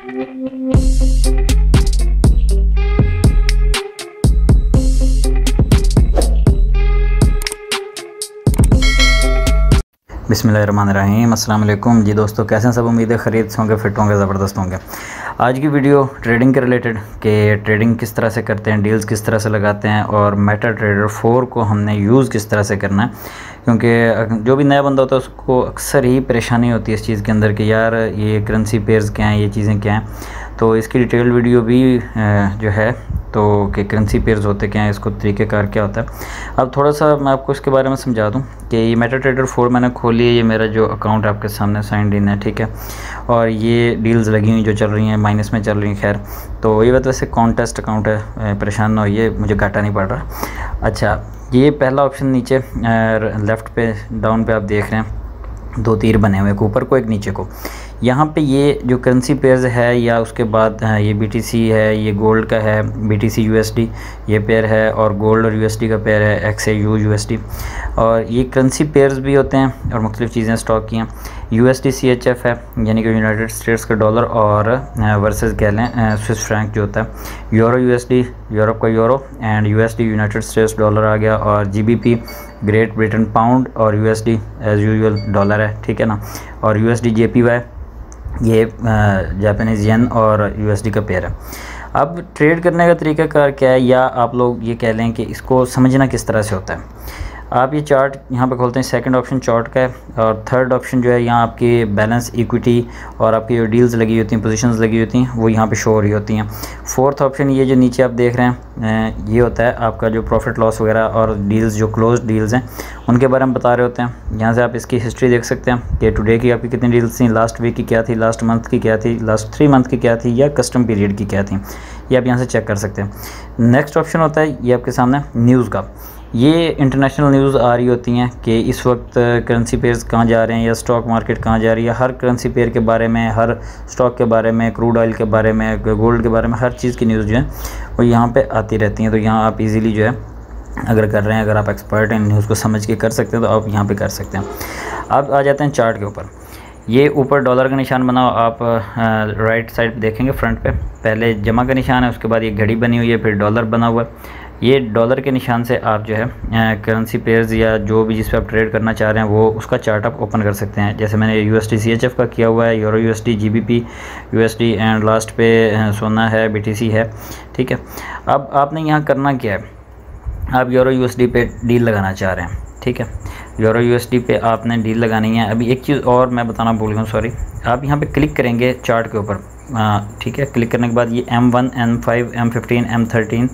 बिस्मिल्लाहिर्रहमानिर्रहीम। अस्सलाम वालेकुम जी दोस्तों, कैसे हैं सब? उम्मीद है खरीद से होंगे, फिट होंगे, ज़बरदस्त होंगे। आज की वीडियो ट्रेडिंग के रिलेटेड कि ट्रेडिंग किस तरह से करते हैं, डील्स किस तरह से लगाते हैं और मेटा ट्रेडर 4 को हमने यूज़ किस तरह से करना है। क्योंकि जो भी नया बंदा होता है उसको अक्सर ही परेशानी होती है इस चीज़ के अंदर कि यार ये करेंसी पेयर्स क्या हैं, ये चीज़ें क्या हैं। तो इसकी डिटेल वीडियो भी जो है तो कि करेंसी पेयर्स होते क्या हैं, इसको तरीक़ेकार क्या होता है। अब थोड़ा सा मैं आपको इसके बारे में समझा दूं कि ये मेटा ट्रेडर 4 मैंने खोली है। ये मेरा जो अकाउंट आपके सामने साइंड इन है, ठीक है। और ये डील्स लगी हुई जो चल रही हैं, माइनस में चल रही हैं। खैर, तो ये बात वैसे कॉन्टेस्ट अकाउंट है, परेशान ना होइए, मुझे घाटा नहीं पड़ रहा। अच्छा, ये पहला ऑप्शन नीचे लेफ़्ट पे डाउन पे आप देख रहे हैं, 2 तीर बने हुए, एक ऊपर को एक नीचे को। यहाँ पे ये जो करेंसी पेयर्स है या उसके बाद ये BTC है, ये गोल्ड का है, BTC USD ये पेयर है, और गोल्ड और USD का पेयर है XAU USD। और ये करेंसी पेयर्स भी होते हैं और मुख्तलिफ़ चीज़ें स्टॉक की हैं। USD CHF है, यानी कि यूनाइटेड स्टेट्स का डॉलर, और वर्सेस कह लें स्विस फ्रैंक जो होता है। यूरो USD यूरोप का euro, and USD United States dollar आ गया, और GBP ग्रेट ब्रिटेन पाउंड, और USD एज़ यूजुअल डॉलर है, ठीक है ना। और USD JPY ये जापानीज़ येन और USD का पेयर है। अब ट्रेड करने का तरीक़ाकार क्या है, या आप लोग ये कह लें कि इसको समझना किस तरह से होता है। आप ये चार्ट यहाँ पे खोलते हैं, सेकंड ऑप्शन चार्ट का है, और थर्ड ऑप्शन जो है यहाँ आपकी बैलेंस इक्विटी और आपकी जो डील्स लगी होती हैं, पोजीशंस लगी होती हैं, वो यहाँ पे शो हो रही होती हैं। फोर्थ ऑप्शन ये जो नीचे आप देख रहे हैं, ये होता है आपका जो प्रॉफिट लॉस वगैरह और डील्स जो क्लोज डील्स हैं उनके बारे में बता रहे होते हैं। यहाँ से आप इसकी हिस्ट्री देख सकते हैं कि टुडे की आपकी कितनी डील्स थी, लास्ट वीक की क्या थी, लास्ट मंथ की क्या थी, लास्ट 3 मंथ की क्या थी, या कस्टम पीरियड की क्या थी, ये आप यहाँ से चेक कर सकते हैं। नेक्स्ट ऑप्शन होता है ये आपके सामने न्यूज़ का। ये इंटरनेशनल न्यूज़ आ रही होती हैं कि इस वक्त करेंसी पेयर्स कहाँ जा रहे हैं, या स्टॉक मार्केट कहाँ जा रही है। हर करेंसी पेयर के बारे में, हर स्टॉक के बारे में, क्रूड ऑयल के बारे में, गोल्ड के बारे में, हर चीज़ की न्यूज़ जो है वो यहाँ पे आती रहती हैं। तो यहाँ आप इजीली जो है अगर कर रहे हैं, अगर आप एक्सपर्ट हैं, न्यूज़ को समझ के कर सकते हैं, तो आप यहाँ पे कर सकते हैं। अब आ जाते हैं चार्ट के ऊपर। ये ऊपर डॉलर का निशान बना, आप राइट साइड देखेंगे फ्रंट पे, पहले जमा का निशान है, उसके बाद ये घड़ी बनी हुई है, फिर डॉलर बना हुआ है। ये डॉलर के निशान से आप जो है करेंसी पेयर्स या जो भी जिस पे आप ट्रेड करना चाह रहे हैं वो उसका चार्ट आप ओपन कर सकते हैं। जैसे मैंने USD CHF का किया हुआ है, euro USD GBP USD, and last पे सोना है, BTC है, ठीक है। अब आपने यहाँ करना क्या है, आप यूरो USD पे डील लगाना चाह रहे हैं, ठीक है। यूरो USD पे आपने डील लगानी है। अभी एक चीज़ और मैं बताना भूल गया, सॉरी। आप यहाँ पे क्लिक करेंगे चार्ट के ऊपर, ठीक है। क्लिक करने के बाद ये M1 M5 M15 M13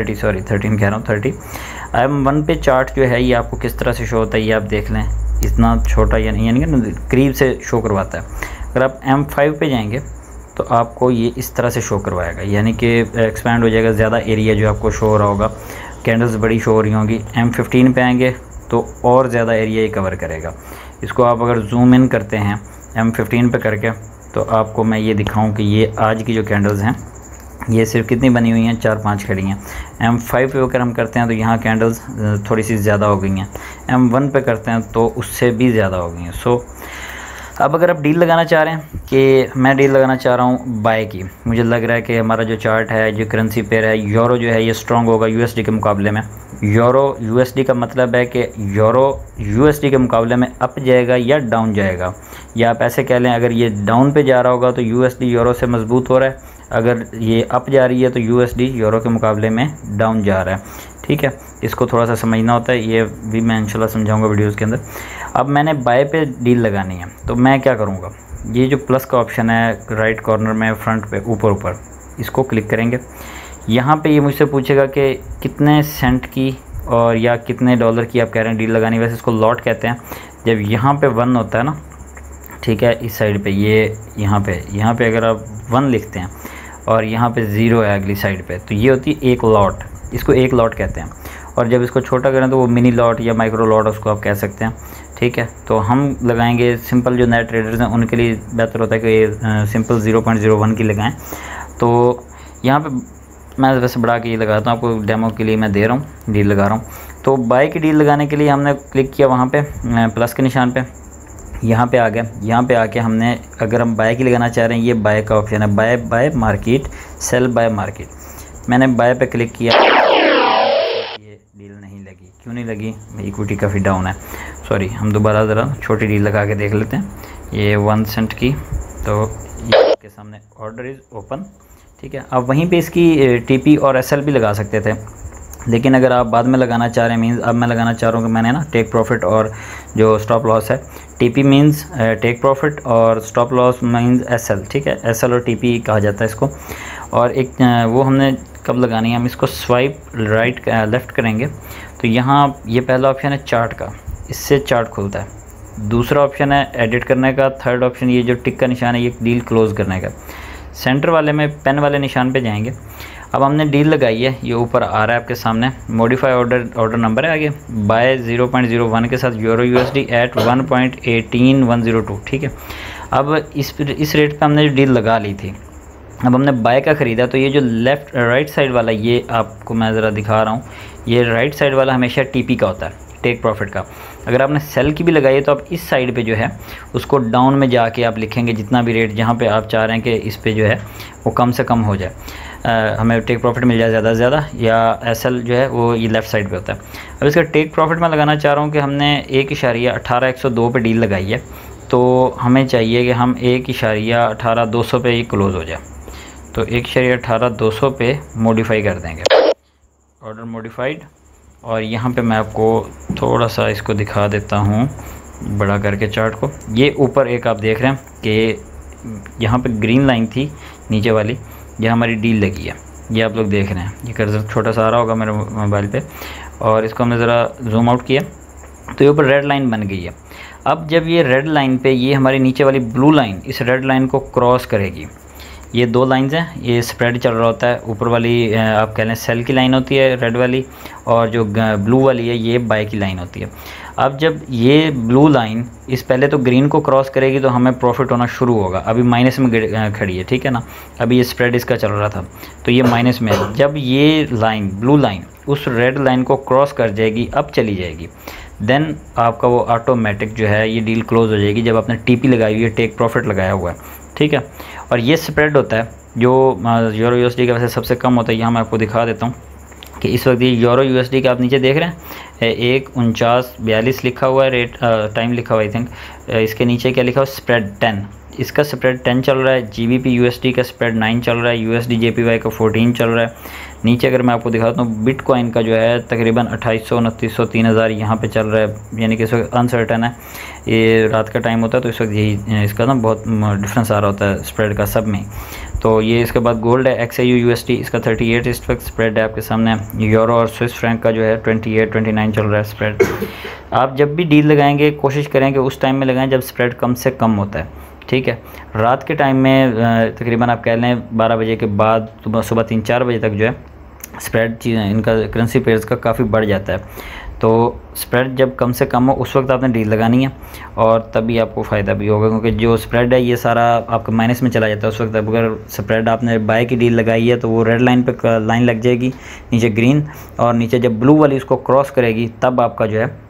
कह रहा हूँ 30 M1 पे चार्ट जो है ये आपको किस तरह से शो होता है, ये आप देख लें। इतना छोटा यानी कि करीब से शो करवाता है। अगर आप M5 पे जाएंगे तो आपको ये इस तरह से शो करवाएगा, यानी कि एक्सपैंड हो जाएगा, ज़्यादा एरिया जो आपको शो हो रहा होगा, कैंडल्स बड़ी शो हो रही होंगी। M15 पे आएंगे तो और ज़्यादा एरिया ही कवर करेगा। इसको आप अगर जूम इन करते हैं M15 पे करके, तो आपको मैं ये दिखाऊं कि ये आज की जो कैंडल्स हैं ये सिर्फ कितनी बनी हुई हैं, 4-5 खड़ी हैं। M5 पे अगर हम करते हैं तो यहाँ कैंडल्स थोड़ी सी ज़्यादा हो गई हैं। M1 पे करते हैं तो उससे भी ज़्यादा हो गई हैं। सो अब अगर आप डील लगाना चाह रहे हैं, कि मैं डील लगाना चाह रहा हूँ बाय की, मुझे लग रहा है कि हमारा जो चार्ट है, जो करेंसी पेयर है, यूरो जो है ये स्ट्रॉन्ग होगा USD के मुकाबले में। यूरो USD का मतलब है कि यूरो USD के मुकाबले में अप जाएगा या डाउन जाएगा, या आप ऐसे कह लें अगर ये डाउन पे जा रहा होगा तो USD यूरो से मजबूत हो रहा है, अगर ये अप जा रही है तो USD यूरो के मुकाबले में डाउन जा रहा है, ठीक है। इसको थोड़ा सा समझना होता है, ये भी मैं इंशाल्लाह समझाऊंगा वीडियोस के अंदर। अब मैंने बाय पे डील लगानी है तो मैं क्या करूँगा, ये जो प्लस का ऑप्शन है राइट कॉर्नर में फ्रंट पे ऊपर, इसको क्लिक करेंगे। यहाँ पे ये मुझसे पूछेगा कि कितने सेंट की और या कितने डॉलर की आप कह रहे हैं डील लगानी। वैसे इसको लॉट कहते हैं। जब यहाँ पे 1 होता है ना, ठीक है, इस साइड पे ये यहाँ पे अगर आप 1 लिखते हैं और यहाँ पे 0 है अगली साइड पे, तो ये होती है एक लॉट, इसको एक लॉट कहते हैं। और जब इसको छोटा करें तो वो मिनी लॉट या माइक्रो लॉट उसको आप कह सकते हैं, ठीक है। तो हम लगाएंगे सिंपल, जो नए ट्रेडर्स हैं उनके लिए बेहतर होता है कि सिंपल 0.01 की लगाएं। तो यहाँ पे मैं वैसे बढ़ा के ये लगाता हूँ, आपको डेमो के लिए मैं दे रहा हूँ, डील लगा रहा हूँ। तो बाय की डील लगाने के लिए हमने क्लिक किया वहाँ पे प्लस के निशान पे, यहाँ पे आ गए। यहाँ पे आके हमने अगर हम बाय की लगाना चाह रहे हैं, ये बाय का ऑप्शन है, buy market, sell buy market. मैंने बाय पे क्लिक किया, ये डील नहीं लगी। क्यों नहीं लगी? इक्विटी काफ़ी डाउन है। सॉरी, हम दोबारा ज़रा छोटी डील लगा के देख लेते हैं। ये 1 सेंट की, तो ये आपके सामने ऑर्डर इज़ ओपन। ठीक है, अब वहीं पे इसकी टीपी और एसएल भी लगा सकते थे, लेकिन अगर आप बाद में लगाना चाह रहे हैं, मीन्स अब मैं लगाना चाह रहा हूँ कि मैंने ना टेक प्रॉफिट और जो स्टॉप लॉस है, टीपी मीन्स टेक प्रॉफिट और स्टॉप लॉस मीन्स एसएल। ठीक है, एसएल और टीपी कहा जाता है इसको। और एक वो हमने कब लगानी है, हम इसको स्वाइप राइट लेफ़्ट करेंगे तो यहाँ ये पहला ऑप्शन है चार्ट का, इससे चार्ट खुलता है। दूसरा ऑप्शन है एडिट करने का। थर्ड ऑप्शन ये जो टिक का निशान है, ये डील क्लोज़ करने का। सेंटर वाले में पेन वाले निशान पे जाएंगे। अब हमने डील लगाई है, ये ऊपर आ रहा है आपके सामने, मॉडिफाई ऑर्डर नंबर है आगे, बाय 0.01 के साथ यूरो यूएसडी एट 1.18102। ठीक है, अब इस रेट पे हमने जो डील लगा ली थी, अब हमने बाय का ख़रीदा, तो ये जो लेफ़्ट राइट साइड वाला, ये आपको मैं ज़रा दिखा रहा हूँ, ये राइट साइड वाला हमेशा टीपी का होता है, टेक प्रॉफिट का। अगर आपने सेल की भी लगाई है तो आप इस साइड पे जो है उसको डाउन में जाके आप लिखेंगे जितना भी रेट जहाँ पे आप चाह रहे हैं कि इस पे जो है वो कम से कम हो जाए, हमें टेक प्रॉफिट मिल जाए ज़्यादा से ज़्यादा, या एसएल जो है वो ये लेफ़्ट साइड पे होता है। अब इसका टेक प्रॉफिट मैं लगाना चाह रहा हूँ कि हमने 1.18102 पे डील लगाई है, तो हमें चाहिए कि हम 1.18200 पे ये क्लोज़ हो जाए। तो 1.18200 पे मॉडिफाई कर देंगे, ऑर्डर मॉडिफाइड। और यहाँ पे मैं आपको थोड़ा सा इसको दिखा देता हूँ बड़ा करके चार्ट को। ये ऊपर एक आप देख रहे हैं कि यहाँ पे ग्रीन लाइन थी नीचे वाली, जहाँ हमारी डील लगी है, ये आप लोग देख रहे हैं। ये कर्सर छोटा सा आ रहा होगा मेरे मोबाइल पे, और इसको हमने ज़रा जूम आउट किया तो ये ऊपर रेड लाइन बन गई है। अब जब ये रेड लाइन पे ये हमारी नीचे वाली ब्लू लाइन इस रेड लाइन को क्रॉस करेगी, ये 2 लाइंस हैं, ये स्प्रेड चल रहा होता है। ऊपर वाली आप कह लें सेल की लाइन होती है रेड वाली, और जो ब्लू वाली है ये बाय की लाइन होती है। अब जब ये ब्लू लाइन इस पहले तो ग्रीन को क्रॉस करेगी तो हमें प्रॉफिट होना शुरू होगा। अभी माइनस में खड़ी है, ठीक है ना, अभी ये स्प्रेड इसका चल रहा था तो ये माइनस में है। जब ये लाइन ब्लू लाइन उस रेड लाइन को क्रॉस कर जाएगी, अब चली जाएगी, देन आपका वो ऑटोमेटिक जो है ये डील क्लोज हो जाएगी जब आपने टीपी लगाई हुई है, टेक प्रॉफिट लगाया हुआ है। ठीक है, और ये स्प्रेड होता है जो यूरो यूएसडी का वैसे सबसे कम होता है। यहाँ मैं आपको दिखा देता हूँ कि इस वक्त ये यूरो यूएसडी का आप नीचे देख रहे हैं 1:49:42 लिखा हुआ है, रेट टाइम लिखा हुआ आई थिंक। इसके नीचे क्या लिखा हुआ, स्प्रेड 10, इसका स्प्रेड 10 चल रहा है। जीबीपी यूएसडी का स्प्रेड 9 चल रहा है, यूएसडी जेपीवाई का 14 चल रहा है। नीचे अगर मैं आपको दिखाता हूँ बिटकॉइन का जो है तकरीबन 2800, 2900, 3000 यहाँ पे चल रहा है, यानी कि इस वक्त अनसर्टन है। ये रात का टाइम होता है तो इस वक्त यही इसका ना बहुत डिफरेंस आ रहा होता है स्प्रेड का सब में। तो ये इसके बाद गोल्ड है XAU USD, इसका 38 इस वक्त स्प्रेड है आपके सामने। यूरो और स्विस फ्रैंक का जो है 28, 29 चल रहा है स्प्रेड। आप जब भी डील लगाएंगे कोशिश करें कि उस टाइम में लगाएं जब स्प्रेड कम से कम होता है। ठीक है, रात के टाइम में तकरीबन आप कह लें 12 बजे के बाद सुबह 3-4 बजे तक जो है स्प्रेड इनका करेंसी पेयर्स का काफ़ी बढ़ जाता है। तो स्प्रेड जब कम से कम हो उस वक्त आपने डील लगानी है और तभी आपको फ़ायदा भी होगा, क्योंकि जो स्प्रेड है ये सारा आपका माइनस में चला जाता है उस वक्त। अगर स्प्रेड आपने बाय की डील लगाई है तो वो रेड लाइन पे लाइन लग जाएगी, नीचे ग्रीन, और नीचे जब ब्लू वाली उसको क्रॉस करेगी तब आपका जो है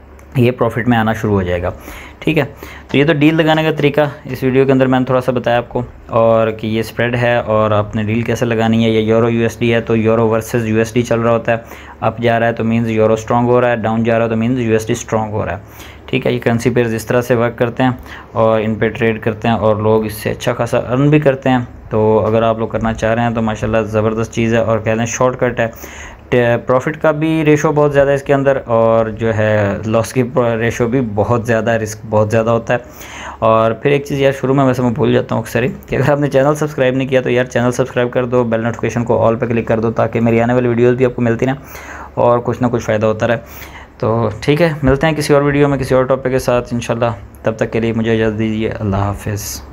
ये प्रॉफिट में आना शुरू हो जाएगा। ठीक है, तो ये तो डील लगाने का तरीका इस वीडियो के अंदर मैंने थोड़ा सा बताया आपको, और कि ये स्प्रेड है और आपने डील कैसे लगानी है। ये यूरो यूएसडी है तो यूरो वर्सेस यूएसडी चल रहा होता है, अप जा रहा है तो मीन्स यूरो स्ट्रॉन्ग हो रहा है, डाउन जा रहा है तो मीन्स यूएसडी स्ट्रॉन्ग हो रहा है। ठीक है, ये करेंसी पेयर्स इस तरह से वर्क करते हैं और इन पे ट्रेड करते हैं और लोग इससे अच्छा खासा अर्न भी करते हैं। तो अगर आप लोग करना चाह रहे हैं तो माशाल्लाह ज़बरदस्त चीज़ है, और कह लें शॉर्टकट है। प्रॉफिट का भी रेशो बहुत ज़्यादा है इसके अंदर, और जो है लॉस की रेशो भी बहुत ज़्यादा, रिस्क बहुत ज़्यादा होता है। और फिर एक चीज़ यार शुरू में वैसे मैं भूल जाता हूँ अक्सर ही, कि अगर आपने चैनल सब्सक्राइब नहीं किया तो यार चैनल सब्सक्राइब कर दो, बेल नोटिफिकेशन को ऑल पे क्लिक कर दो, ताकि मेरी आने वाली वीडियोज़ भी आपको मिलती ना और कुछ ना कुछ फ़ायदा होता रहे। तो ठीक है, मिलते हैं किसी और वीडियो में किसी और टॉपिक के साथ इंशाल्लाह। तब तक के लिए मुझे इजाज़त दीजिए, अल्लाह हाफ़िज़।